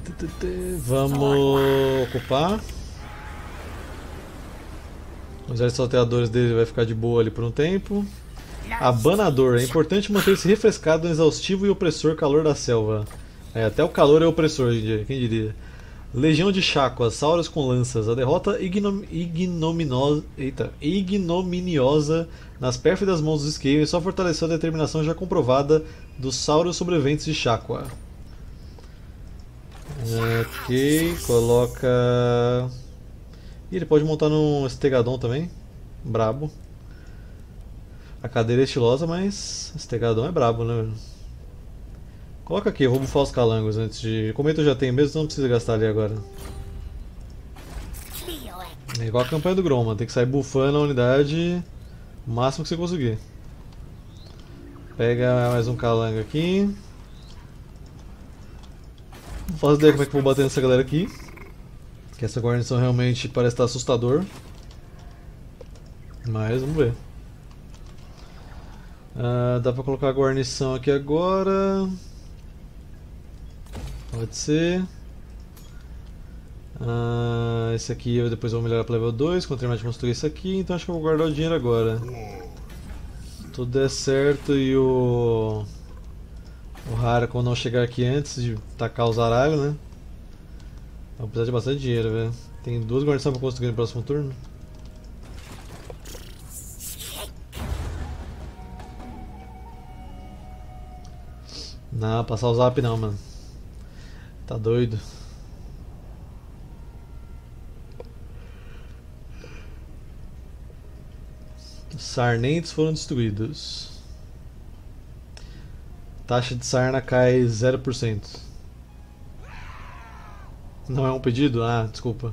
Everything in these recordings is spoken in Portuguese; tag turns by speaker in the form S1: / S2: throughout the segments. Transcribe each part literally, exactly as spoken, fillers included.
S1: Vamos ocupar. Os salteadores dele vai ficar de boa ali por um tempo. Abanador. É importante manter-se refrescado no exaustivo e opressor calor da selva. É, até o calor é opressor hoje em dia, quem diria. Legião de Chakwas, Sauros com lanças. A derrota ignom ignominosa, eita, ignominiosa nas pérfidas mãos dos Skaven só fortaleceu a determinação já comprovada dos Sauros sobreviventes de Chakwa. Ok, coloca... Ih, ele pode montar num Stegadon também. Brabo. A cadeira é estilosa, mas Stegadon é brabo, né? Coloca aqui, eu vou bufar os calangos antes de... Cometa eu já tenho mesmo, então não precisa gastar ali agora. É igual a campanha do Groma, tem que sair bufando a unidade o máximo que você conseguir. Pega mais um calango aqui. Não faço ideia como é que eu vou bater nessa galera aqui. Que essa guarnição realmente parece estar assustador. Mas vamos ver. Ah, dá pra colocar a guarnição aqui agora. Pode ser. Ah, esse aqui eu depois vou melhorar para level dois quando terminar de construir esse aqui. Então acho que eu vou guardar o dinheiro agora. Se tudo der certo e o... O Harakon não chegar aqui antes de tacar os aralhos, né? Vou precisar de bastante dinheiro, velho. Tem duas guarnições para construir no próximo turno. Não, passar o zap não, mano. Tá doido. Os sarnentes foram destruídos. Taxa de sarna cai zero por cento. Não é um pedido? Ah, desculpa.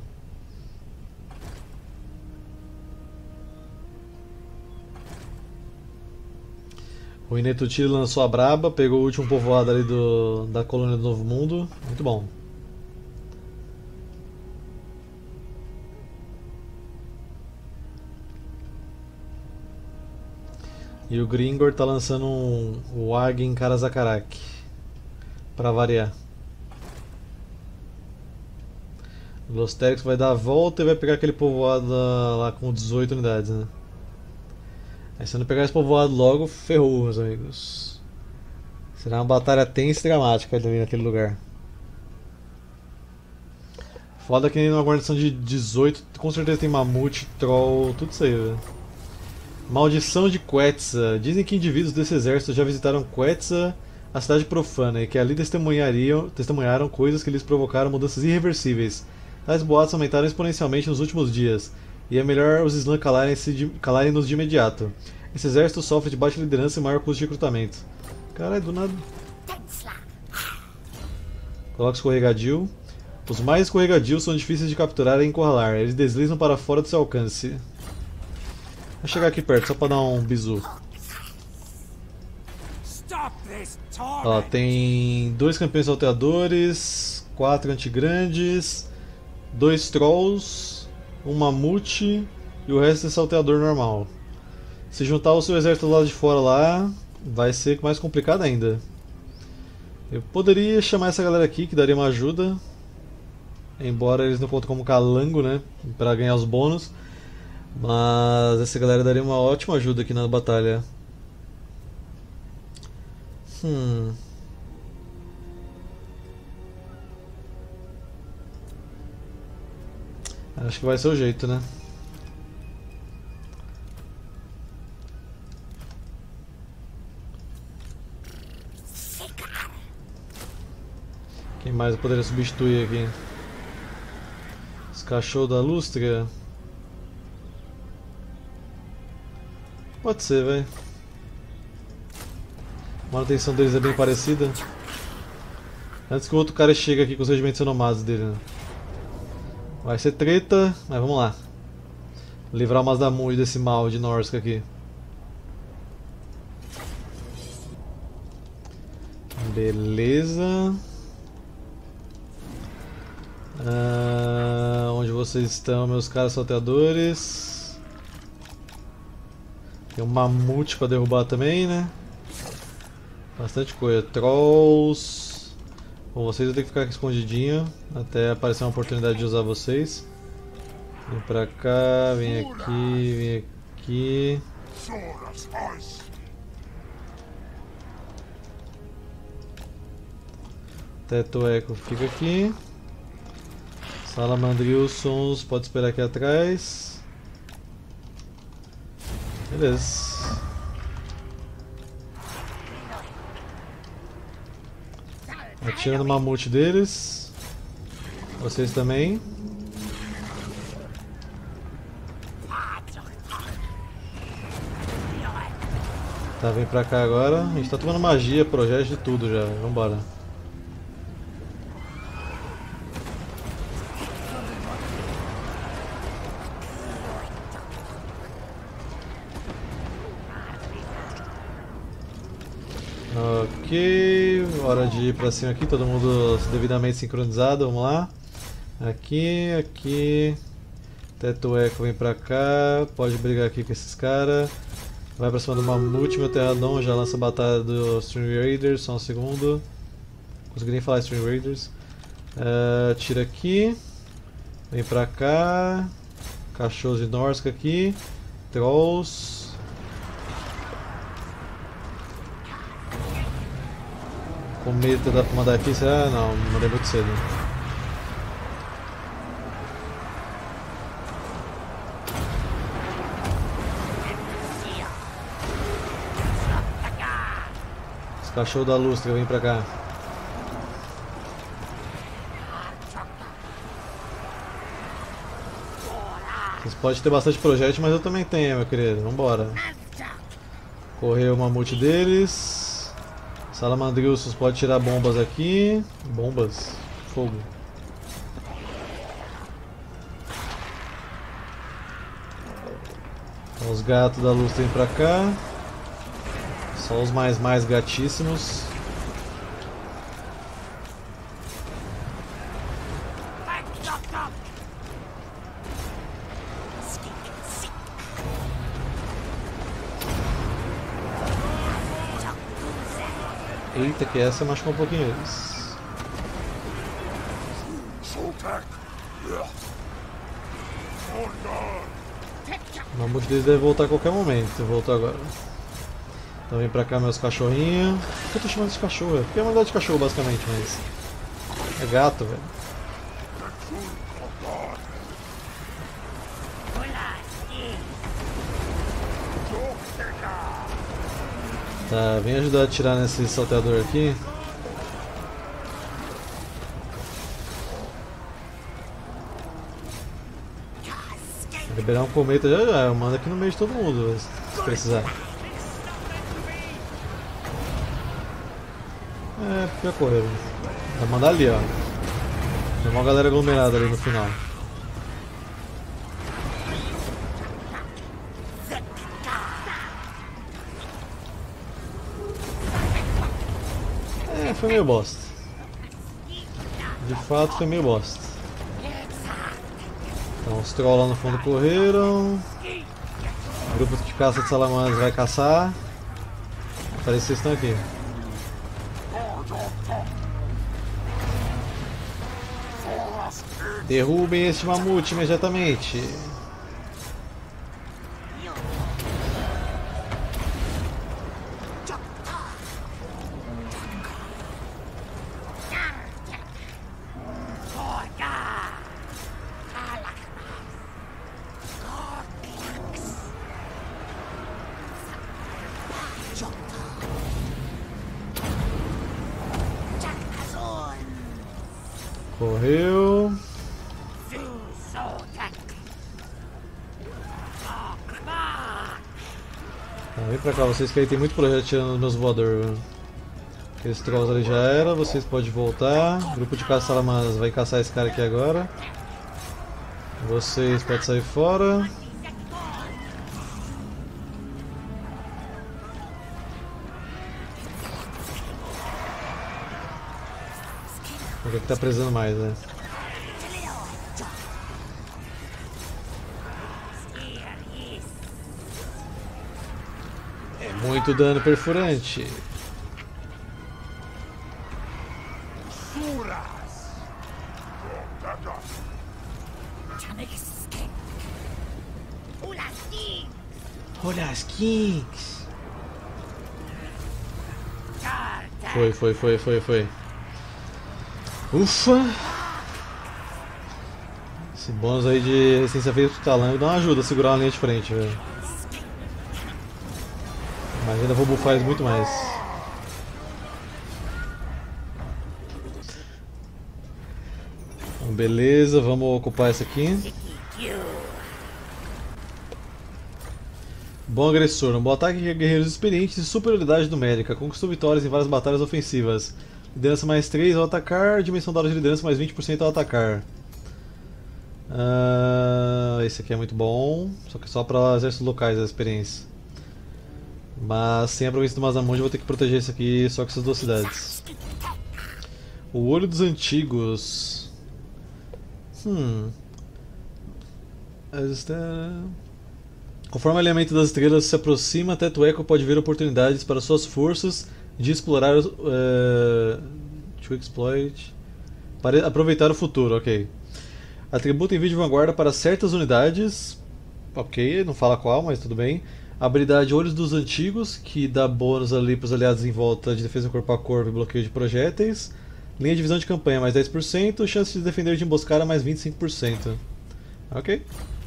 S1: O Inetutiri lançou a braba, pegou o último povoado ali do, da colônia do Novo Mundo. Muito bom. E o Gringor tá lançando um Wag em Karazakarak. Pra variar. O Losterix vai dar a volta e vai pegar aquele povoado lá com dezoito unidades, né? Aí se eu não pegar esse povoado logo, ferrou, meus amigos. Será uma batalha tensa e dramática ali naquele lugar. Foda que numa guarnição de dezoito, com certeza tem mamute, troll, tudo isso aí, velho. Maldição de Quetzal. Dizem que indivíduos desse exército já visitaram Quetzal, a cidade profana, e que ali testemunhariam, testemunharam coisas que lhes provocaram mudanças irreversíveis. Tais boatos aumentaram exponencialmente nos últimos dias, e é melhor os Slan calarem-nos de, calarem de imediato. Esse exército sofre de baixa liderança e maior custo de recrutamento. Caralho, do nada. Coloca escorregadio. Os mais escorregadios são difíceis de capturar e encurralar. Eles deslizam para fora do seu alcance. Vou chegar aqui perto só para dar um bizu. Ó, tem dois campeões salteadores, quatro antigrandes, dois trolls, um mamute e o resto é salteador normal. Se juntar o seu exército do lado de fora lá, vai ser mais complicado ainda. Eu poderia chamar essa galera aqui, que daria uma ajuda. Embora eles não contem como calango, né? Pra ganhar os bônus. Mas essa galera daria uma ótima ajuda aqui na batalha. Hum... Acho que vai ser o jeito, né? Quem mais eu poderia substituir aqui? Os cachorros da Lústria? Pode ser, velho. A manutenção deles é bem parecida. Antes que o outro cara chegue aqui com os regimentos renomados dele, né? Vai ser treta, mas vamos lá. Livrar umas da Mui desse mal de Norsk aqui. Beleza. Ah, onde vocês estão, meus caros salteadores? Tem um mamute pra derrubar também, né? Bastante coisa. Trolls. Bom, vocês vão ter que ficar aqui escondidinho até aparecer uma oportunidade de usar vocês. Vem pra cá, vem aqui, vem aqui. Teto Echo fica aqui. Salamandrilsons pode esperar aqui atrás. Beleza. Atira no mamute deles. Vocês também. Tá, vem pra cá agora. A gente tá tomando magia, projeto de tudo já. Vambora. Ok, hora de ir pra cima aqui, todo mundo devidamente sincronizado, vamos lá. Aqui, aqui. Teto Echo vem pra cá, pode brigar aqui com esses caras. Vai pra cima do Mamute, meu Terradon já lança a batalha do Stream Raiders, só um segundo. Não consegui nem falar Stream Raiders. Uh, tira aqui. Vem pra cá. Cachorros de Norska aqui. Trolls. Cometa dá pra mandar aqui? Será? Não, mandei muito cedo. Os cachorros da lustra, vem pra cá. Vocês podem ter bastante projétil, mas eu também tenho, meu querido. Vambora. Correu o mamute deles. Salamandrilsos pode tirar bombas aqui. Bombas. Fogo. Então, os gatos da luz vêm pra cá. Só os mais mais gatíssimos. Eita, que essa machucou um pouquinho eles. O mamute deles deve voltar a qualquer momento. Voltou agora. Então vem pra cá meus cachorrinhos. Por que eu tô chamando de cachorro? É porque é uma unidade de cachorro basicamente, mas... é gato, velho. Tá, vem ajudar a atirar nesse salteador aqui. Vou liberar um cometa já já, eu mando aqui no meio de todo mundo, se precisar. É, fica correndo. Vai mandar ali, ó. Tem uma galera aglomerada ali no final. É, foi meio bosta. De fato foi meio bosta. Então os trolls lá no fundo correram. O grupo de caça de salamandras vai caçar. Parece que vocês estão aqui. Derrubem este mamute imediatamente. Correu. Tá, vem pra cá, vocês que aí tem muito projeto tirando os meus voadores. Aqueles trolls ali já era, vocês podem voltar. O grupo de caça salamandras vai caçar esse cara aqui agora. Vocês podem sair fora. O que tá precisando mais, né? É muito dano perfurante. Olha as Kinks! Foi, foi, foi, foi, foi. Ufa! Esse bônus aí de resistência feita pro calango dá uma ajuda a segurar uma linha de frente, velho. Mas ainda vou buffar eles muito mais. Então, beleza, vamos ocupar essa aqui. Bom agressor, um bom ataque de guerreiros experientes e superioridade numérica. Conquistou vitórias em várias batalhas ofensivas. Liderança mais três ao atacar, dimensão da hora de liderança mais vinte por cento ao atacar. Uh, esse aqui é muito bom, só que só para exércitos locais a experiência. Mas sem a província do Mazamundi eu vou ter que proteger esse aqui só com essas duas cidades. O Olho dos Antigos. Hum. Conforme o alinhamento das estrelas se aproxima, Tetueco pode ver oportunidades para suas forças de explorar. Uh, to exploit. Para aproveitar o futuro, ok. Atributo envio de vanguarda para certas unidades. Ok, não fala qual, mas tudo bem. Habilidade Olhos dos Antigos, que dá bônus ali para os aliados em volta de defesa corpo a corpo e bloqueio de projéteis. Linha de visão de campanha mais dez por cento, chance de defender de emboscada mais vinte e cinco por cento. Ok.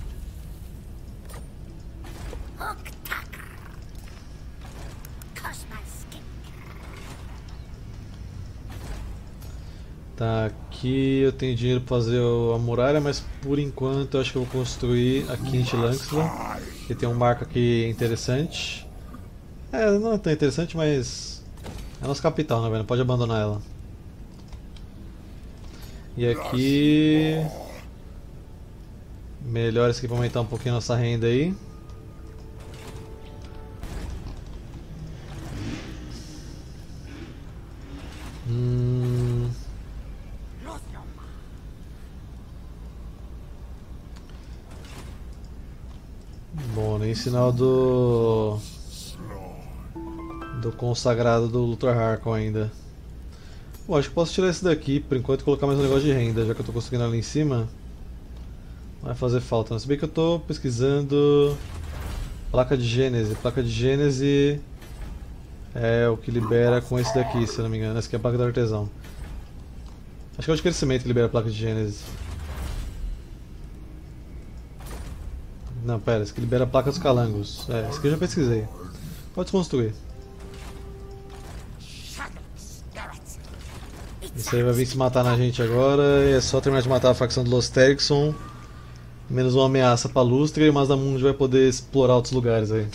S1: Tá, aqui eu tenho dinheiro para fazer a muralha, mas por enquanto eu acho que eu vou construir aqui em Chilanxla, que tem um marco aqui interessante. É, não é tão interessante, mas é a nossa capital, né, velho? Não pode abandonar ela. E aqui... melhor isso aqui para aumentar um pouquinho a nossa renda aí. Hum... Bom, nem sinal do... do consagrado do Luthor Harkon ainda. Bom, acho que posso tirar esse daqui por enquanto e colocar mais um negócio de renda, já que eu estou conseguindo ali em cima. Não vai fazer falta, não. Se bem que eu estou pesquisando placa de Gênese. Placa de Gênese é o que libera com esse daqui, se eu não me engano. Essa aqui é a placa do artesão. Acho que é o de crescimento que libera a placa de Gênese. Não, pera, esse aqui libera a placa dos calangos. É, esse aqui eu já pesquisei. Pode construir. Isso aí vai vir se matar na gente agora, e é só terminar de matar a facção do Los Terixon. Menos uma ameaça pra Lustra e o Mazdamundi vai poder explorar outros lugares aí.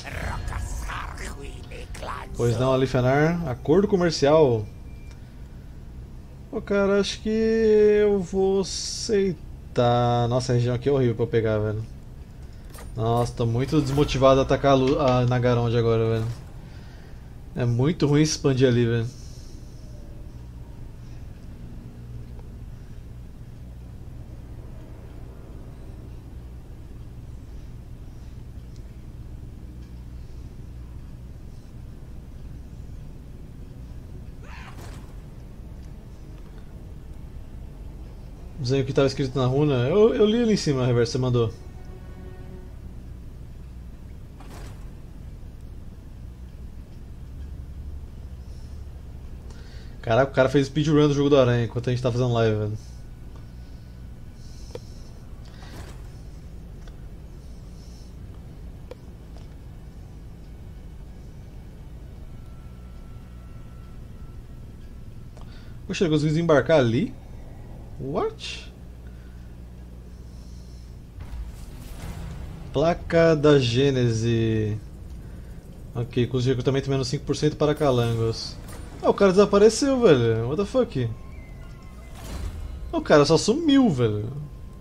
S1: Pois não, Alifenar. Acordo comercial. Pô, cara, acho que eu vou aceitar. Nossa, a região aqui é horrível pra eu pegar, velho. Nossa, tô muito desmotivado a atacar a, Lu a Nagaronde agora, velho. É muito ruim se expandir ali, velho. Desenho que estava escrito na runa. Eu, eu li ali em cima, Reverso, você mandou. Caraca, o cara fez speedrun do jogo do Aranha enquanto a gente tá fazendo live, velho. Poxa, ele conseguiu desembarcar ali? What? Placa da Gênese. Ok, custo de recrutamento menos cinco por cento para calangos. Ah, o cara desapareceu, velho. What the fuck? O cara só sumiu, velho.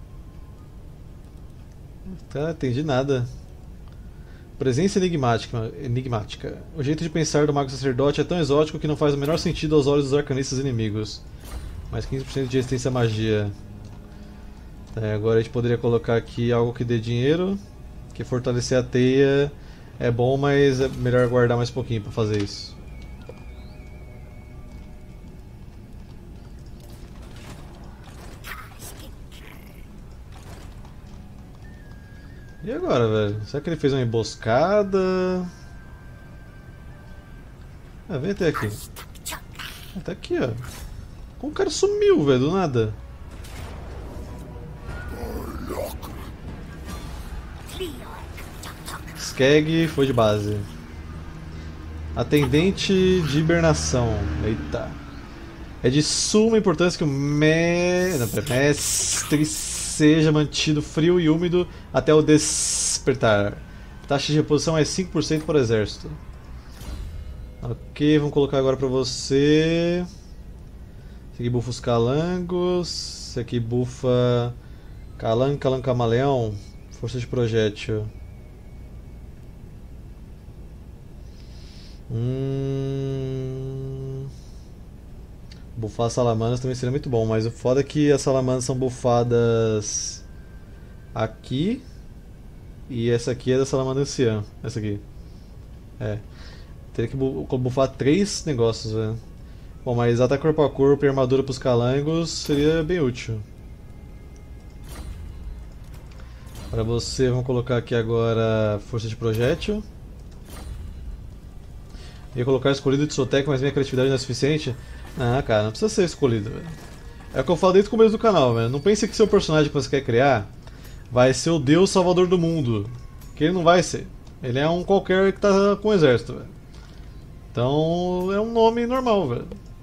S1: Tá, não entendi nada. Presença enigmática, enigmática. O jeito de pensar do Mago Sacerdote é tão exótico que não faz o menor sentido aos olhos dos arcanistas inimigos. Mais quinze por cento de resistência à magia. Tá, agora a gente poderia colocar aqui algo que dê dinheiro. Que fortalecer a teia é bom, mas é melhor guardar mais pouquinho para fazer isso. E agora, velho? Será que ele fez uma emboscada? Ah, vem até aqui. Ah, tá aqui, ó. Como o cara sumiu, velho, do nada? Skeg foi de base. Atendente de hibernação. Eita. É de suma importância que o me... Não, mestre seja mantido frio e úmido até o despertar. Taxa de reposição é cinco por cento para o exército. Ok, vamos colocar agora para você. Esse aqui bufa os calangos. Esse aqui bufa calango, calango camaleão. Força de projétil. Hum... Bufar as salamanas também seria muito bom, mas o foda é que as salamanas são bufadas aqui e essa aqui é da salamandra anciã. Essa aqui. É. Teria que bufar três negócios, velho. Bom, mas ataque corpo a corpo e armadura pros calangos seria bem útil. Para você, vamos colocar aqui agora força de projétil. Ia colocar escolhido de Soteca, mas minha criatividade não é suficiente. Ah, cara, não precisa ser escolhido, velho. É o que eu falo desde o começo do canal, velho. Não pense que seu personagem que você quer criar vai ser o Deus Salvador do mundo. Que ele não vai ser. Ele é um qualquer que tá com o exército, velho. Então, é um nome normal, velho.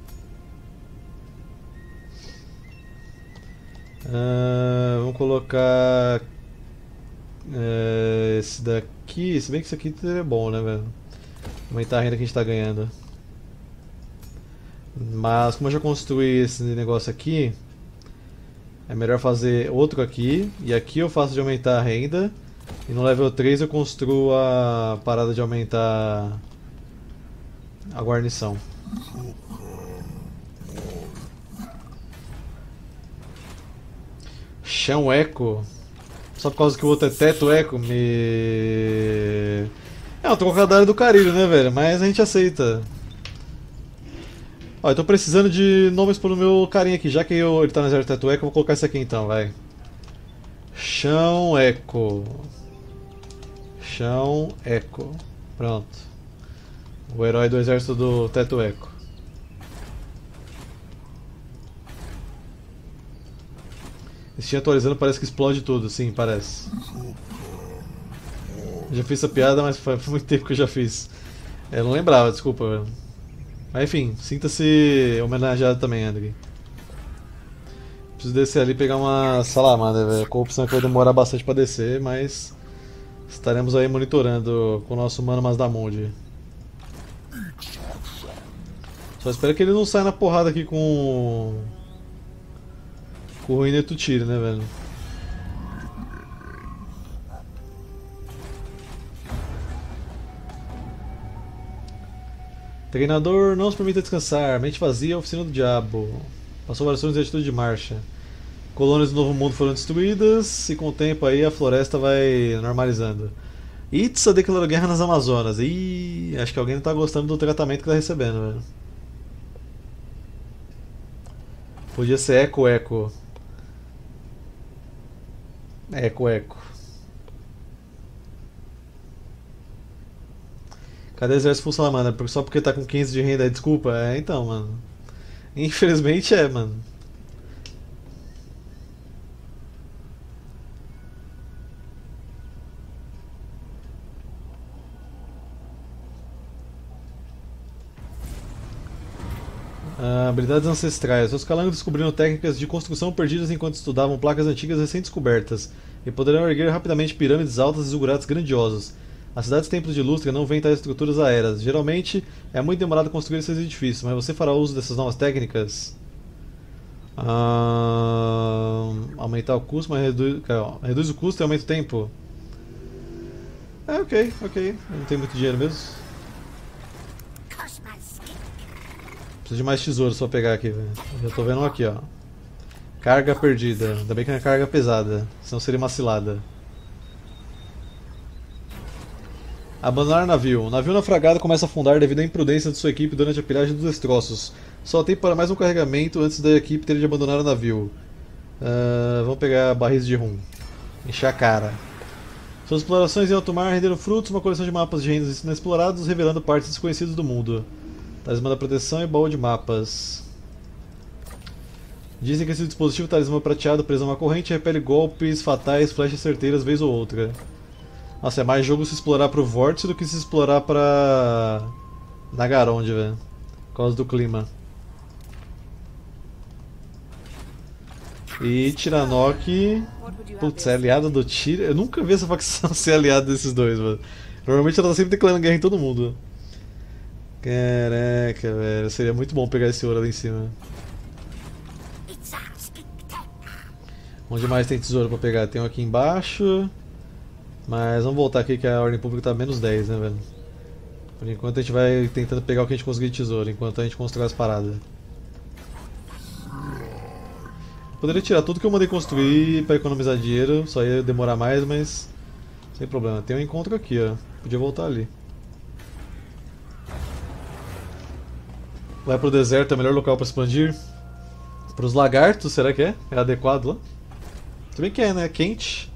S1: Ah, vamos colocar... É, esse daqui... Se bem que isso aqui é bom, né, velho? Aumentar a renda que a gente tá ganhando. Mas como eu já construí esse negócio aqui, é melhor fazer outro aqui. E aqui eu faço de aumentar a renda. E no level três eu construo a parada de aumentar a guarnição. Chão eco. Só por causa que o outro é teto eco, me... É um trocadilho do carilho, né, velho? Mas a gente aceita. Ó, eu tô precisando de nomes pro meu carinha aqui. Já que eu, ele tá no exército teto eco, eu vou colocar esse aqui então, vai. Chão eco. Chão eco. Pronto. O herói do exército do teto eco. Steam atualizando parece que explode tudo, sim, parece. Já fiz essa piada, mas foi muito tempo que eu já fiz. Eu não lembrava, desculpa, velho. Mas enfim, sinta-se homenageado também, André. Preciso descer ali e pegar uma salamandra, velho. A corrupção que vai demorar bastante pra descer, mas estaremos aí monitorando com o nosso mano Mazdamundi. Só espero que ele não saia na porrada aqui com com o Ruiner Tutiri, né, velho? Treinador não se permita descansar. Mente vazia, oficina do diabo. Passou variações de atitude de marcha. Colônias do Novo Mundo foram destruídas e com o tempo aí a floresta vai normalizando. Itza declarou guerra nas Amazonas. Ih, acho que alguém não tá gostando do tratamento que tá recebendo, velho. Podia ser Eco Eco. Eco Eco. Cadê o exército full salamandra? Só porque tá com quinze de renda, desculpa? É, então, mano. Infelizmente é, mano. Ah, habilidades ancestrais. Os calangos descobriram técnicas de construção perdidas enquanto estudavam placas antigas recém-descobertas e poderão erguer rapidamente pirâmides altas e zigurates grandiosos. As cidades templos de Lustria não vêm tais estruturas aéreas. Geralmente é muito demorado construir esses edifícios, mas você fará uso dessas novas técnicas? Ah, aumentar o custo, mas reduz, reduz o custo e aumenta o tempo. É, ok, ok. Não tem muito dinheiro mesmo. Preciso de mais tesouros pra pegar aqui, velho. Já tô vendo um aqui, ó. Carga perdida. Ainda bem que não é carga pesada, senão seria uma cilada. Abandonar o navio. O navio naufragado começa a afundar devido à imprudência de sua equipe durante a pilhagem dos destroços. Só tem para mais um carregamento antes da equipe ter de abandonar o navio. Uh, vamos pegar barris de rum. Encher a cara. Suas explorações em alto mar renderam frutos, uma coleção de mapas de reinos inexplorados, revelando partes desconhecidas do mundo. Talismã da proteção e baú de mapas. Dizem que esse dispositivo talismã prateado preso a uma corrente repele golpes fatais, flechas certeiras vez ou outra. Nossa, é mais jogo se explorar pro vórtice do que se explorar pra Nagaronde, velho. Por causa do clima. E Tiranoc... Putz, é aliada do Tyr. Eu nunca vi essa facção ser aliada desses dois, mano. Normalmente ela tá sempre declarando guerra em todo mundo. Caraca, velho. Seria muito bom pegar esse ouro ali em cima. Onde mais tem tesouro pra pegar? Tem um aqui embaixo. Mas vamos voltar aqui que a ordem pública tá menos dez, né, velho? Por enquanto a gente vai tentando pegar o que a gente conseguir de tesouro, enquanto a gente constrói as paradas. Poderia tirar tudo que eu mandei construir para economizar dinheiro, só ia demorar mais, mas sem problema. Tem um encontro aqui, ó. Podia voltar ali. Vai pro deserto, é o melhor local para expandir. Para os lagartos, será que é? É adequado lá? Se bem que é, né? É quente.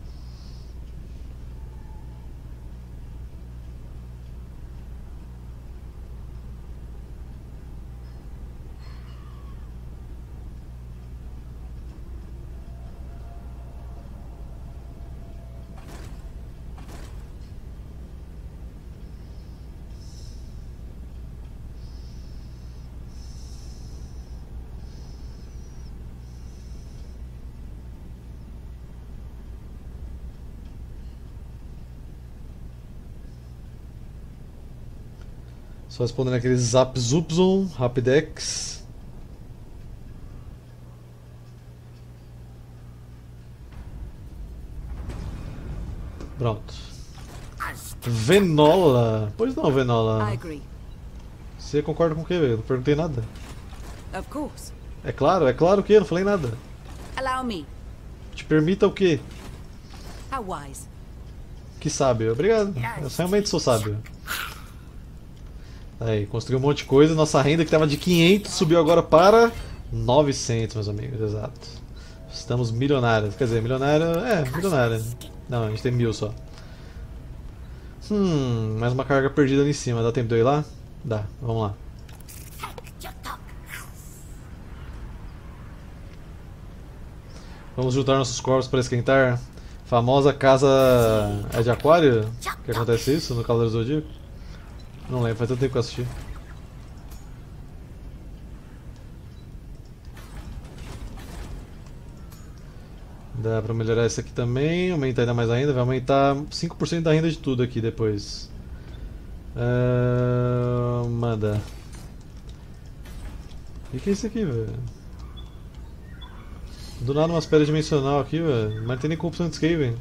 S1: Só respondendo aquele Zap Zupzon, Rapidex. Pronto. Venola. Pois não, Venola. Você concorda com o que, velho? Não perguntei nada. É claro, é claro que eu não falei nada. Te permita o quê? Que sábio. Obrigado. Eu realmente sou sábio. Aí, construiu um monte de coisa. Nossa renda que estava de quinhentos subiu agora para novecentos, meus amigos. Exato. Estamos milionários. Quer dizer, milionário... É, milionário. Não, a gente tem mil só. Hum, mais uma carga perdida ali em cima. Dá tempo de eu ir lá? Dá, vamos lá. Vamos juntar nossos corpos para esquentar. Famosa casa... É de aquário? Que acontece isso no Cavaleiro do Zodíaco? Não lembro, faz tanto tempo que eu assisti. Dá pra melhorar isso aqui também, aumentar ainda mais a renda, vai aumentar cinco por cento da renda de tudo aqui depois. Uh, manda. O que, que é isso aqui, velho? Do nada umas pedras dimensional aqui, velho. Mas não tem nem corrupção de Skaven.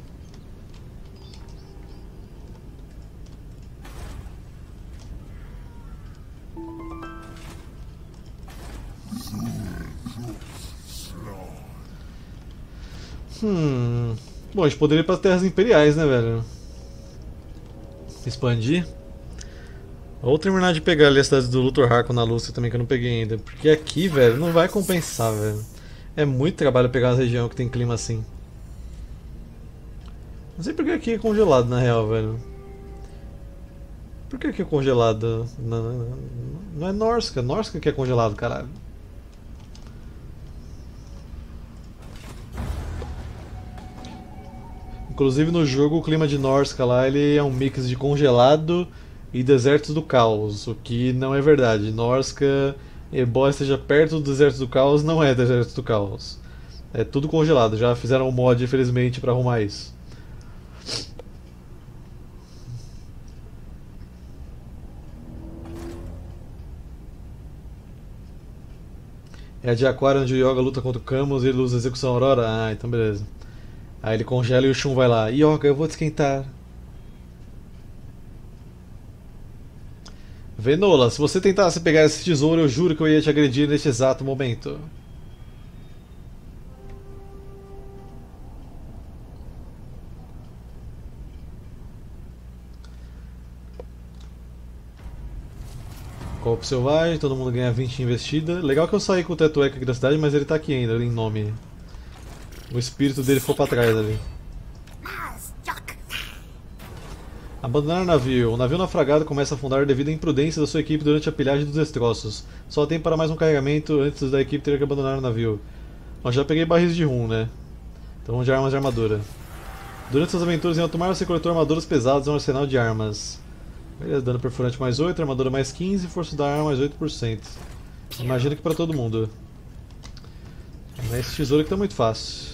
S1: Hum. Bom, a gente poderia ir para as terras imperiais, né, velho? Expandir. Ou terminar de pegar ali as cidades do Luthor Harkon na Lúcia também, que eu não peguei ainda. Porque aqui, velho, não vai compensar, velho. É muito trabalho pegar uma região que tem clima assim. Não sei porque aqui é congelado, na real, velho. Por que aqui é congelado? Não, não, não, não é Norsca. Norsca que é congelado, caralho. Inclusive no jogo o clima de Norsca lá ele é um mix de congelado e desertos do caos, o que não é verdade. Norsca, embora esteja perto do deserto do caos, não é deserto do caos. É tudo congelado, já fizeram um mod infelizmente para arrumar isso. É a de Aquário onde o Yoga luta contra o Camus e ele usa a execução Aurora? Ah, então beleza. Aí ele congela e o Shun vai lá. Yoga, eu vou te esquentar. Venola, se você tentasse pegar esse tesouro, eu juro que eu ia te agredir neste exato momento. Golpe selvagem, todo mundo ganha vinte de investida. Legal que eu saí com o teto eco aqui da cidade, mas ele tá aqui ainda, em nome. O espírito dele ficou pra trás ali. Abandonar o navio. O navio naufragado começa a afundar devido à imprudência da sua equipe durante a pilhagem dos destroços. Só tem para mais um carregamento antes da equipe ter que abandonar o navio. Bom, já peguei barris de rum, né? Então vamos de armas de armadura. Durante suas aventuras em alto mar, você coletou armaduras pesadas e um arsenal de armas. Beleza, dano perfurante mais oito, armadura mais quinze, força da arma mais oito por cento. Imagino que para todo mundo. Mas esse tesouro aqui tá muito fácil.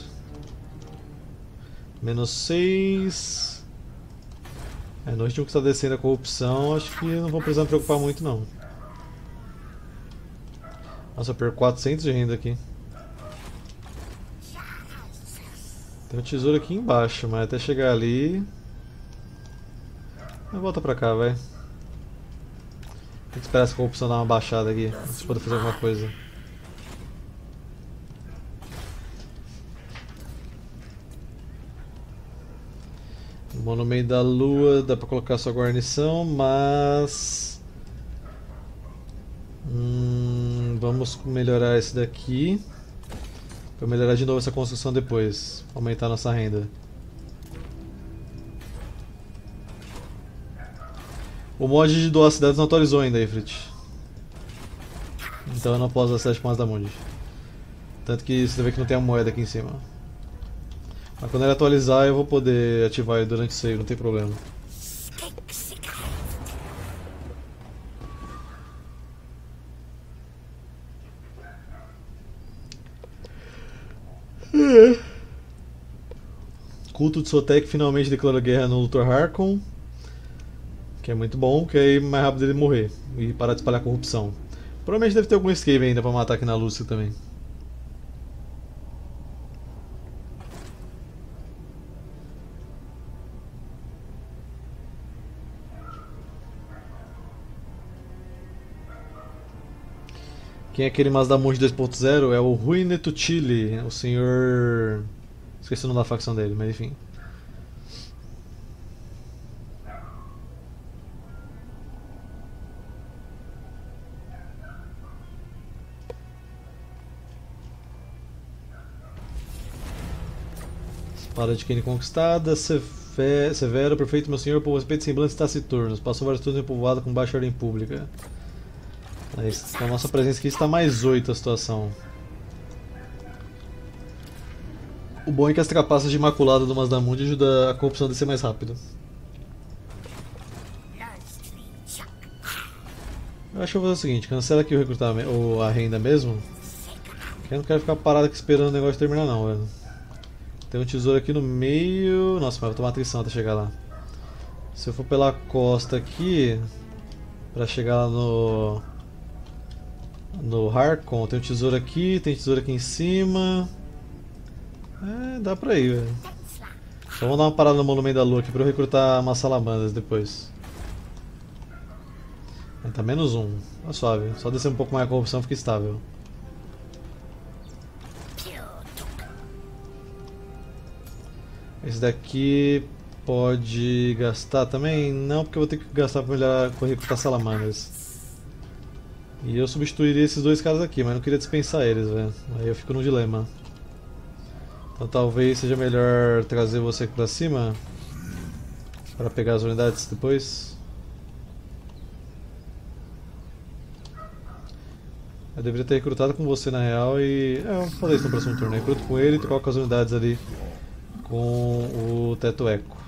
S1: Menos seis. É, no ritmo que está descendo a corrupção, acho que não vou precisar me preocupar muito não. Nossa, eu perco quatrocentos de renda aqui. Tem um tesouro aqui embaixo, mas até chegar ali... Volta pra cá, vai. Tem que esperar essa corrupção dar uma baixada aqui, antes de poder fazer alguma coisa. Bom, no meio da lua dá pra colocar sua guarnição, mas... Hum, vamos melhorar esse daqui. Pra melhorar de novo essa construção depois, pra aumentar a nossa renda. O mod de doar cidades não atualizou ainda, Ifrit. Então eu não posso dar cidade para Mazdamundi. Tanto que você vê que não tem a moeda aqui em cima. Mas quando ele atualizar eu vou poder ativar ele durante o save, não tem problema. Culto de Sotek finalmente declara guerra no doutor Harkon. Que é muito bom, que aí mais rápido ele morrer e parar de espalhar corrupção. Provavelmente deve ter algum escape ainda pra matar aqui na Lúcia também. Quem é aquele Mazdamundi dois ponto zero? É o Rui Netuchili, o senhor... Esqueci o nome da facção dele, mas enfim. Espada de Kane conquistada, Seve- Severo, perfeito meu senhor, povo respeito semblantes taciturnos. Passou vários turnos em povoado com baixa ordem pública. Com a nossa presença aqui está mais oito a situação. O bom é que as trapaças de Imaculada do Mazdamundi ajuda a corrupção a descer mais rápido. Eu acho que eu vou fazer o seguinte, cancela aqui o recrutamento, ou a renda mesmo. Que eu não quero ficar parado aqui esperando o negócio terminar não, velho. Tem um tesouro aqui no meio... Nossa, mas vou tomar atrição até chegar lá. Se eu for pela costa aqui, pra chegar lá no... No Harkon, tem um tesouro aqui, tem tesouro aqui em cima. É, dá pra ir, velho. Só vamos dar uma parada no Monumento da Lua aqui pra eu recrutar umas salamandas depois. Aí tá menos um, tá suave. Só descer um pouco mais a corrupção fica estável. Esse daqui pode gastar também? Não, porque eu vou ter que gastar pra melhorar, pra recrutar salamandas. E eu substituiria esses dois caras aqui, mas não queria dispensar eles, velho. Aí eu fico no dilema. Então talvez seja melhor trazer você aqui pra cima para pegar as unidades depois. Eu deveria ter recrutado com você na real e... É, vamos fazer isso no próximo turno. Eu recruto com ele e troco as unidades ali com o Teto Eco.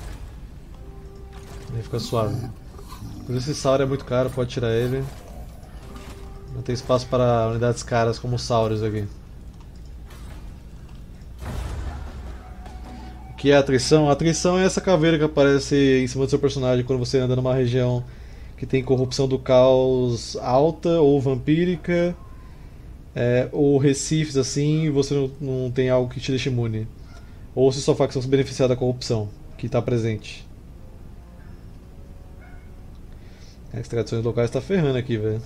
S1: Aí fica suave. Inclusive esse Sauro é muito caro, pode tirar ele. Não tem espaço para unidades caras como os Sauros aqui. O que é a atrição? A atrição é essa caveira que aparece em cima do seu personagem quando você anda numa região que tem corrupção do caos alta ou vampírica, é, ou recifes assim, e você não, não tem algo que te deixe imune. Ou se sua facção se beneficiar da corrupção que está presente. As tradições locais está ferrando aqui, velho.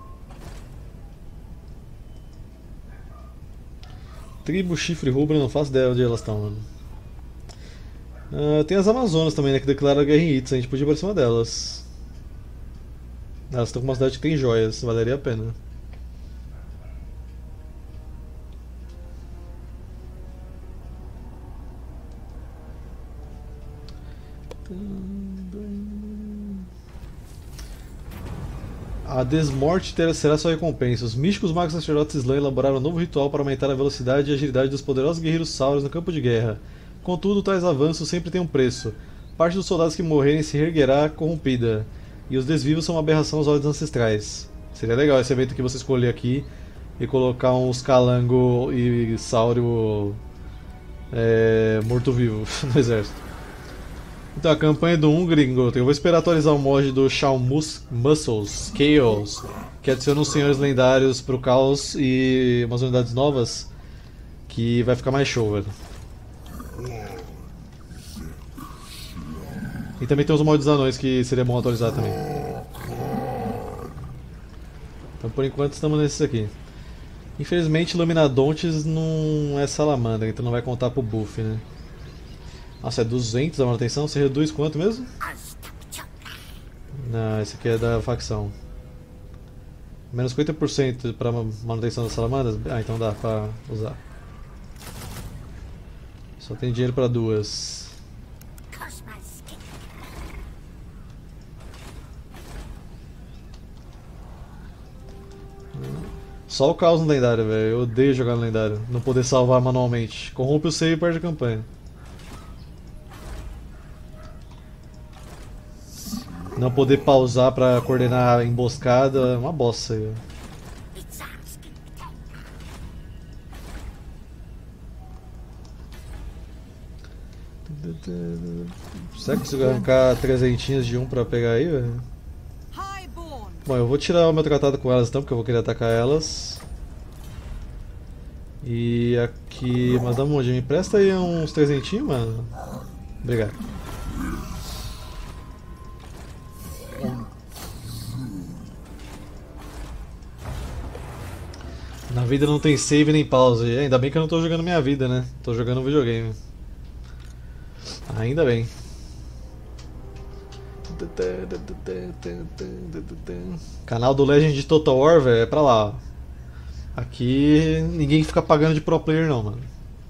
S1: Tribo Chifre Rubra, não faço ideia onde elas estão, mano. Uh, tem as Amazonas também, né, que declaram guerra em Itza, a gente podia ir pra cima delas. Elas estão com uma cidade que tem joias, valeria a pena. A desmorte terá- será sua recompensa. Os místicos magos sacerdotes Slan elaboraram um novo ritual para aumentar a velocidade e agilidade dos poderosos guerreiros Sauros no campo de guerra. Contudo, tais avanços sempre têm um preço. Parte dos soldados que morrerem se reerguerá corrompida, e os desvivos são uma aberração aos olhos ancestrais. Seria legal esse evento que você escolher aqui e colocar uns calango e saurio é, morto-vivo no exército. Então, a campanha do Ungringo, eu vou esperar atualizar o mod do Shawn Mus Muscles, Chaos, que adiciona uns senhores lendários pro caos e umas unidades novas, que vai ficar mais show, velho. E também tem os mods anões que seria bom atualizar também. Então, por enquanto, estamos nesses aqui. Infelizmente, Luminadontes não é salamandra, então não vai contar pro buff, né? Nossa, é duzentos a manutenção? Você reduz quanto mesmo? Não, esse aqui é da facção. Menos cinquenta por cento para manutenção das salamandras? Ah, então dá pra usar. Só tem dinheiro para duas. Só o caos no lendário, velho. Eu odeio jogar no lendário. Não poder salvar manualmente. Corrompe o save e perde a campanha. Não poder pausar pra coordenar a emboscada é uma bosta aí. Será que consigo arrancar trezentinhos de um pra pegar aí, velho? Bom, eu vou tirar o meu tratado com elas então, porque eu vou querer atacar elas. E aqui... Mas dá um monte, me empresta aí uns trezentinhos, mano. Obrigado. Na vida não tem save nem pause. Ainda bem que eu não tô jogando minha vida, né? Tô jogando um videogame. Ainda bem. Canal do Legend de Total War, velho, é pra lá. Aqui ninguém fica pagando de pro player não, mano.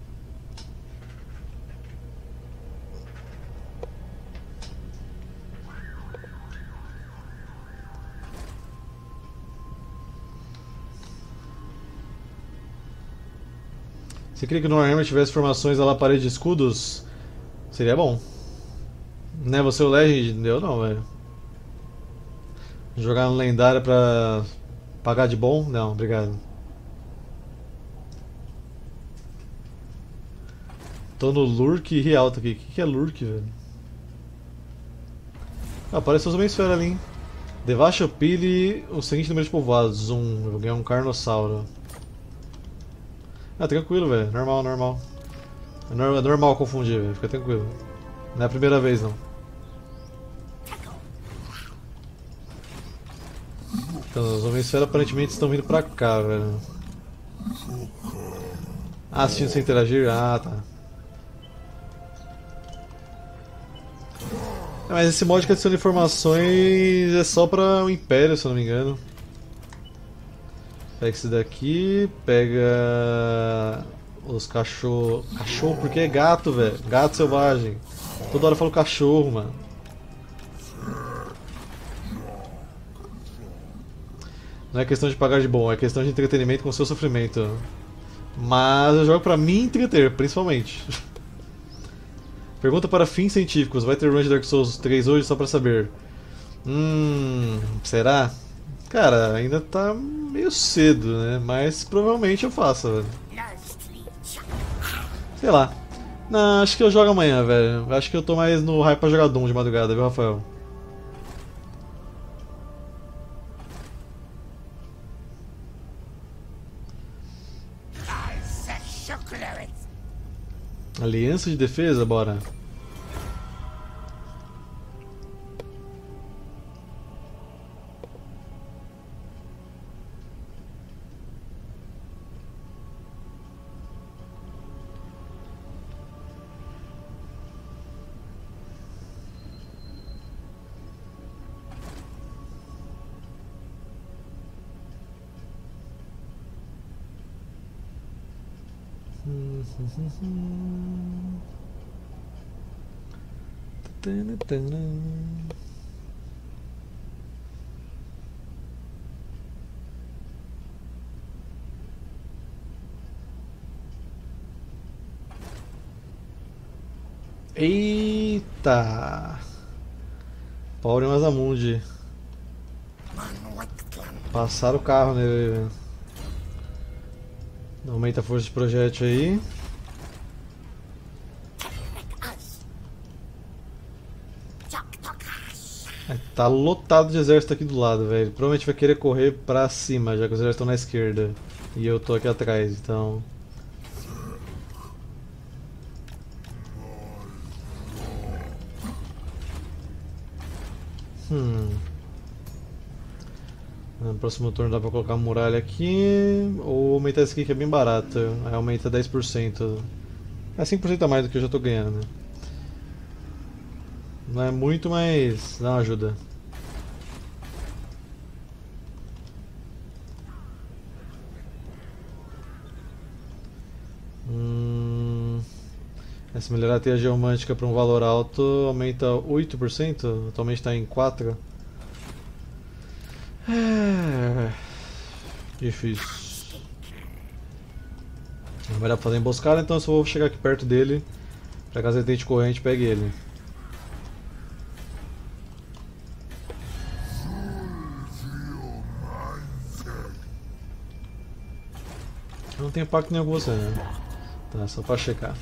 S1: Você queria que no Warhammer tivesse formações lá parede de escudos? Seria bom. Né, você o Legend? Deu não, velho. Jogar no lendário pra pagar de bom? Não, obrigado. Tô no Lurk e Rialto aqui. O que, que é Lurk, velho? Ah, apareceu os Homem-Esfera ali, hein? Devasta Pile o seguinte número de povoados. Um. Eu vou ganhar um Carnossauro. Ah, tranquilo, velho. Normal, normal. É, no é normal confundir, velho. Fica tranquilo. Não é a primeira vez, não. Então, os Homem-Esfera aparentemente estão vindo pra cá, velho. Ah, assistindo sem interagir? Ah, tá. É, mas esse mod que adiciona informações é só pra o Império, se eu não me engano. Pega esse daqui, pega os cachorro. Cachorro, porque é gato, velho. Gato selvagem. Toda hora eu falo cachorro, mano. Não é questão de pagar de bom, é questão de entretenimento com o seu sofrimento. Mas eu jogo pra me entreter, principalmente. Pergunta para fins científicos: vai ter run de Dark Souls três hoje só pra saber? Hum. Será? Cara, ainda tá meio cedo, né? Mas provavelmente eu faço, velho. Sei lá. Não, acho que eu jogo amanhã, velho. Acho que eu tô mais no hype pra jogar Doom de madrugada, viu, Rafael? Aliança de defesa, bora. Eita! Pobre Mazamundi. Passaram o carro nele, velho. Aumenta a força de projétil aí. Tá lotado de exército aqui do lado, velho. Provavelmente vai querer correr pra cima, já que os exércitos estão na esquerda. E eu tô aqui atrás, então... Hum... No próximo turno dá pra colocar muralha aqui, ou aumentar esse aqui que é bem barato. Aí aumenta dez por cento. É cinco por cento a mais do que eu já tô ganhando, né? Não é muito, mas dá uma ajuda. Hum... Essa melhorar a teia geomântica para um valor alto aumenta oito por cento, atualmente está em quatro por cento. É... Difícil. Não vai dar pra fazer emboscada, então eu só vou chegar aqui perto dele. Pra caso ele tente corrente, pegue ele. Eu não tenho pacto nenhum com você, né? Tá, só pra checar.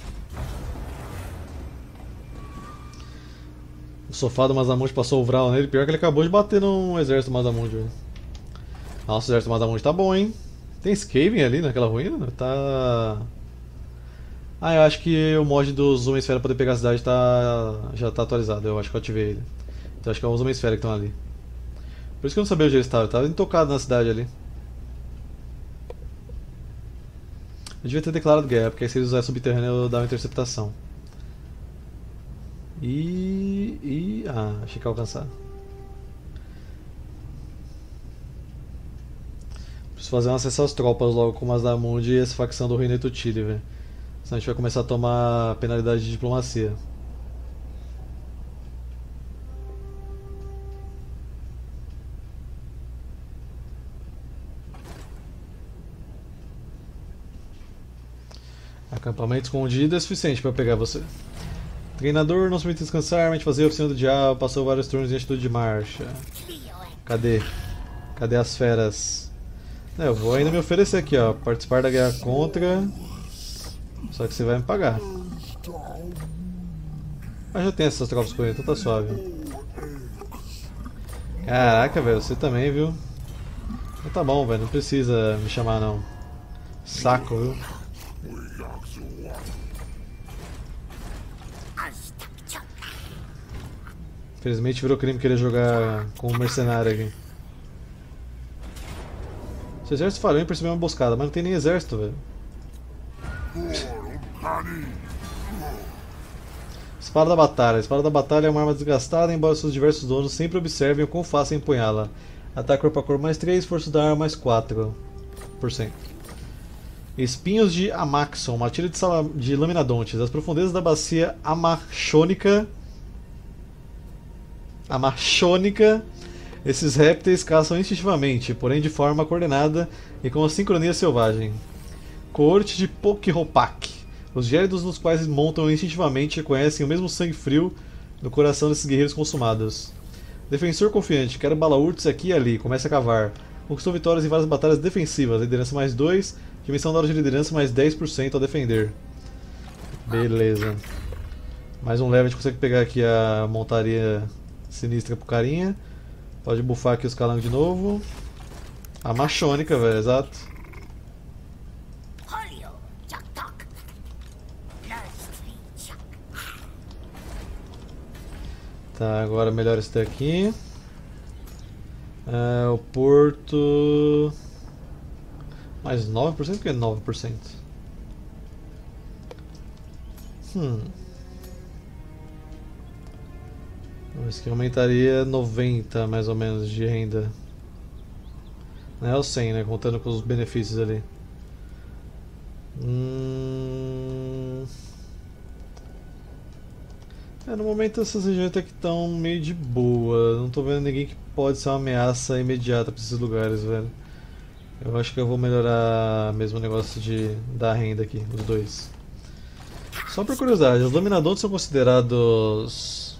S1: O sofá do Mazamundi passou o Vral nele. Pior que ele acabou de bater no exército do Mazamundi. Nossa, o exército do Mazamundi tá bom, hein? Tem Skaven ali naquela ruína? Tá... Ah, eu acho que o mod dos Homem Esfera poder pegar a cidade tá... já tá atualizado. Eu acho que eu ativei ele. Então acho que é os Homem Esfera que estão ali. Por isso que eu não sabia onde eles estavam. Eu tava intocado na cidade ali. Eu devia ter declarado guerra, porque aí se eles usarem subterrâneo eu dava interceptação. E... e... ah, achei que ia alcançar. Preciso fazer um acesso às tropas logo com o Mazamundi e essa facção do Rei Tutile, velho. Senão a gente vai começar a tomar penalidade de diplomacia. Acampamento escondido é suficiente para pegar você. Treinador não se permite descansar, mente fazer a oficina do diabo, passou vários turnos em atitude de marcha. Cadê? Cadê as feras? É, eu vou ainda me oferecer aqui, ó, participar da guerra contra. Só que você vai me pagar. Mas já tem essas tropas com ele, então tá suave. Caraca, velho, você também, viu? Então tá bom, velho, não precisa me chamar não. Saco, viu? Infelizmente virou crime querer jogar com um mercenário aqui. Seu exército falhou em perceber uma emboscada, mas não tem nem exército, velho. Espada da Batalha. A Espada da Batalha é uma arma desgastada, embora seus diversos donos sempre observem o quão fácil é empunhá-la. Ataque corpo a corpo mais três, força da arma mais quatro por cento. Espinhos de Amaxon, uma tira de, de Laminadontes. As profundezas da bacia Amachônica. Amachônica. Esses répteis caçam instintivamente, porém de forma coordenada e com a sincronia selvagem. Coorte de Pokropak. Os gélidos nos quais montam instintivamente reconhecem o mesmo sangue frio no coração desses guerreiros consumados. Defensor confiante, quero balaúrtes aqui e ali, comece a cavar. Conquistou vitórias em várias batalhas defensivas, liderança mais dois, dimensão da hora de liderança mais dez por cento ao defender. Beleza. Mais um level, a gente consegue pegar aqui a montaria sinistra pro carinha. Pode buffar aqui os calangos de novo. A machônica, velho, exato. Tá, agora melhora esse daqui. É, o porto... Mais nove por cento? Por que nove por cento? Hum... Isso aqui aumentaria noventa mais ou menos de renda. Não é o cem, né? Contando com os benefícios ali. Hum... É, no momento essas regiões até que estão meio de boa. Não tô vendo ninguém que pode ser uma ameaça imediata para esses lugares, velho. Eu acho que eu vou melhorar mesmo o negócio de da renda aqui, os dois. Só por curiosidade, os dominadores são considerados...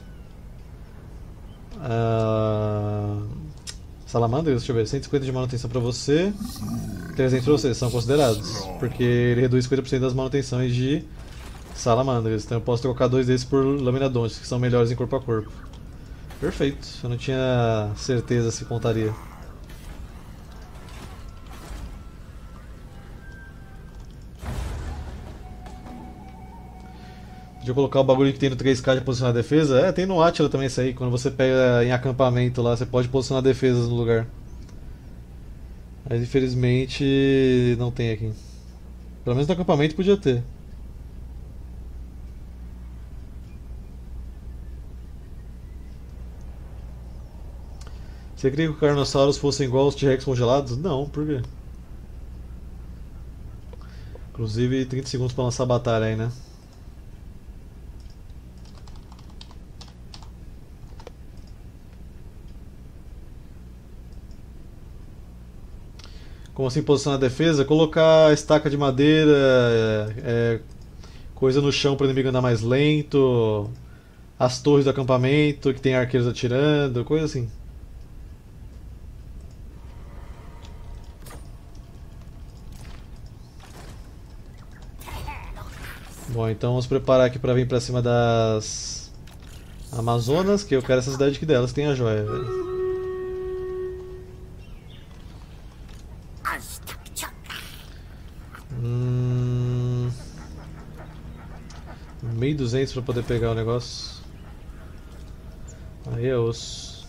S1: Uh, salamandras? Deixa eu ver, cento e cinquenta de manutenção pra você, trezentos pra você, são considerados. Porque ele reduz cinquenta por cento das manutenções de salamandras. Então eu posso trocar dois desses por laminodontes, que são melhores em corpo a corpo. Perfeito, eu não tinha certeza se contaria. Deixa eu colocar o bagulho que tem no três K de posicionar a defesa. É, tem no Atila também isso aí. Quando você pega em acampamento lá, você pode posicionar defesas no lugar. Mas infelizmente não tem aqui. Pelo menos no acampamento podia ter. Você queria que os carnossauros fossem igual aos T-Rex congelados? Não, por quê? Inclusive trinta segundos pra lançar a batalha aí, né? Como assim posicionar a defesa? Colocar estaca de madeira, é, coisa no chão para o inimigo andar mais lento, as torres do acampamento que tem arqueiros atirando, coisa assim. Bom, então vamos preparar aqui para vir para cima das Amazonas, que eu quero essa cidade aqui delas, que tem a joia, velho. Hum... mil e duzentos para poder pegar o negócio. Aí é osso.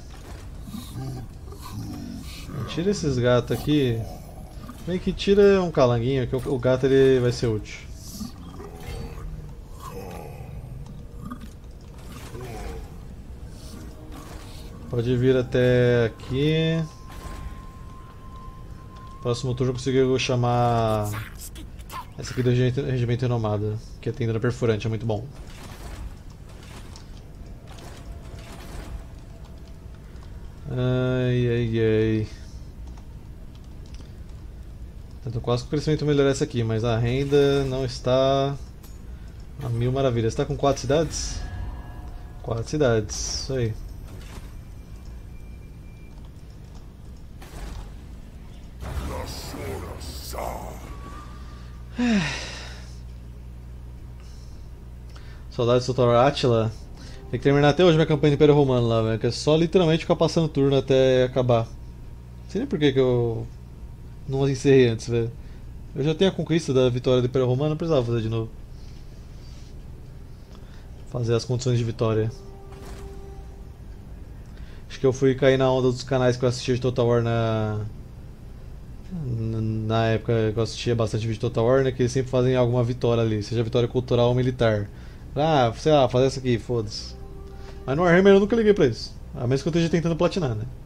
S1: Tira esses gatos aqui. Bem que tira um calanguinho, que o gato ele vai ser útil. Pode vir até aqui. Próximo turno eu consigo chamar essa aqui do regimento, regimento renomado, que é tendona perfurante, é muito bom. Ai, ai, ai. Tô quase com o crescimento melhorar essa aqui, mas a renda não está a mil maravilhas. Está com quatro cidades? Quatro cidades, isso aí. Saudades do Tower Attila. Tem que terminar até hoje minha campanha do Império Romano lá, velho. Que é só literalmente ficar passando turno até acabar. Não sei nem por que que eu não encerrei antes, velho. Eu já tenho a conquista da vitória do Império Romano, não precisava fazer de novo. Fazer as condições de vitória. Acho que eu fui cair na onda dos canais que eu assistia de Total War na... Na época que eu assistia bastante vídeo de Total War, né, que eles sempre fazem alguma vitória ali, seja vitória cultural ou militar. Ah, sei lá, fazer essa aqui, foda-se. Mas no Warhammer eu nunca liguei pra isso. A menos que eu esteja tentando platinar, né?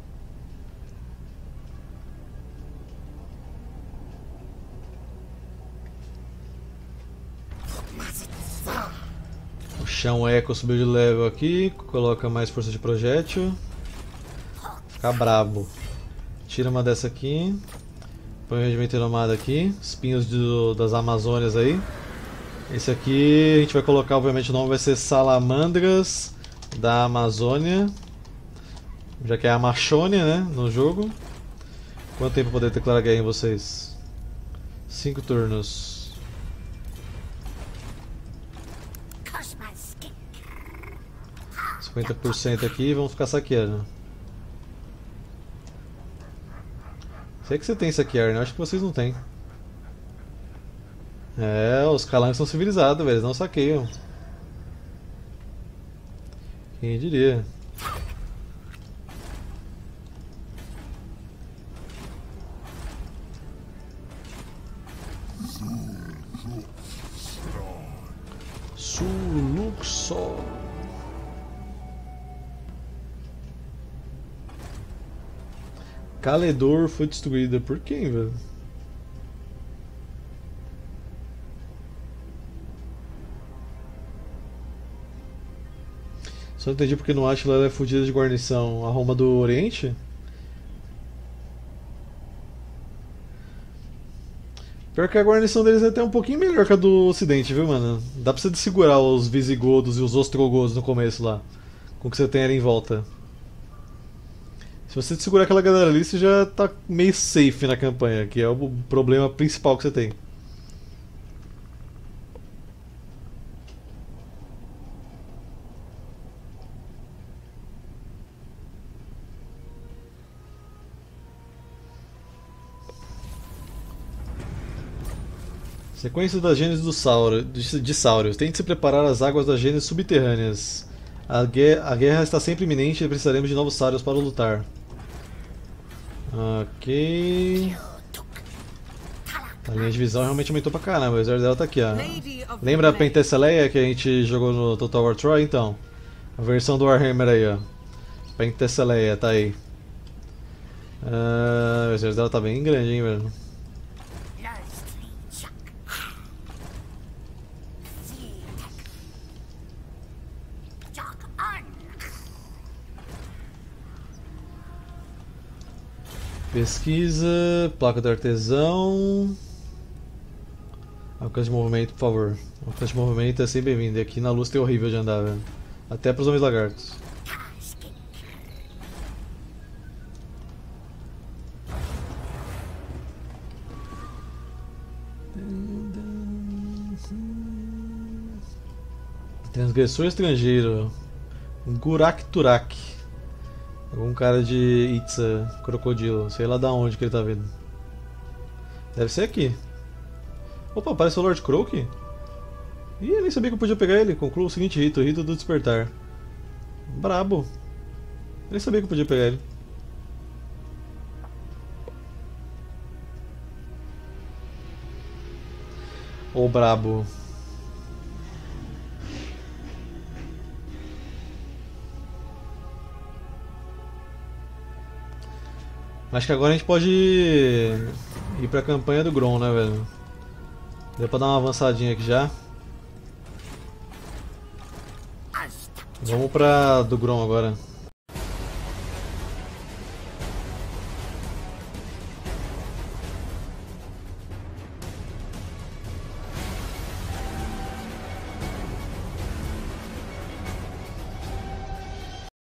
S1: O chão Echo subiu de level aqui, coloca mais força de projétil. Fica brabo. Tira uma dessa aqui. Põe o regimento renomado aqui, espinhos do, das Amazônias aí. Esse aqui a gente vai colocar, obviamente o nome vai ser Salamandras da Amazônia, já que é a Amazônia, né, no jogo. Quanto tempo pra poder declarar guerra em vocês? Cinco turnos. cinquenta por cento aqui, vamos ficar saqueando. Sei que você tem saquear, né? Eu acho que vocês não tem. É, os calangos são civilizados, velho. Eles não saqueiam. Quem diria? Suluxor. Caledor foi destruída por quem, velho? Só não entendi porque no Átila ela é fugida de guarnição. A Roma do Oriente? Pior que a guarnição deles é até um pouquinho melhor que a do ocidente, viu, mano? Dá pra você segurar os visigodos e os ostrogodos no começo lá. Com o que você tem ali em volta. Se você segurar aquela galera ali, você já tá meio safe na campanha, que é o problema principal que você tem. Sequência da Gênese do Sauro, de, de Saurios. Tente se preparar às águas das Gênesis subterrâneas. A guerra, a guerra está sempre iminente e precisaremos de novos Saurios para lutar. Ok. A linha de visão realmente aumentou pra caramba, o exército dela tá aqui, ó. Lembra a Penthesilea que a gente jogou no Total War Troy? Então, a versão do Warhammer aí, ó. Penthesilea, tá aí. Uh, o exército dela tá bem grande, hein, velho. Pesquisa, placa do artesão. Alcance de movimento, por favor. Alcance de movimento é sempre bem-vindo. E aqui na luz é horrível de andar, velho. Até pros homens lagartos. Transgressor estrangeiro. Gurak Turak. Algum cara de Itza, crocodilo, sei lá da onde que ele tá vindo. Deve ser aqui. Opa, apareceu o Lord Croak? Ih, eu nem sabia que eu podia pegar ele. Conclua o seguinte rito, o rito do despertar. Brabo. Eu nem sabia que eu podia pegar ele. Ô brabo. Acho que agora a gente pode ir, ir pra campanha do Grom, né, velho? Deu pra dar uma avançadinha aqui já. Vamos pra do Grom agora.